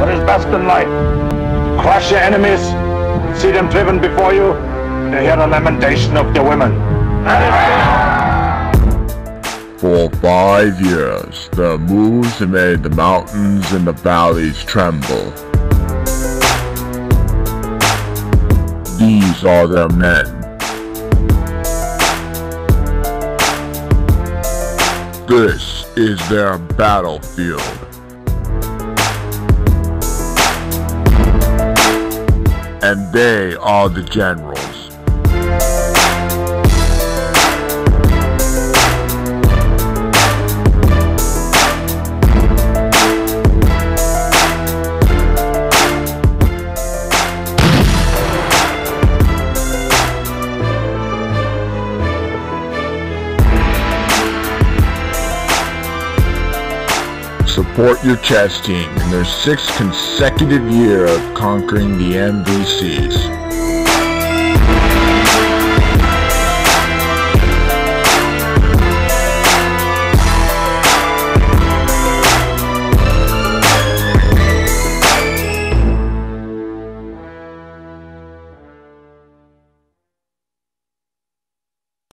what is best in life. Crush your enemies, see them driven before you, to hear the lamentation of the women. For 5 years, the moves have made the mountains and the valleys tremble. These are their men. This is their battlefield. And they are the generals. Support your chess team in their 6th consecutive year of conquering the MVCs.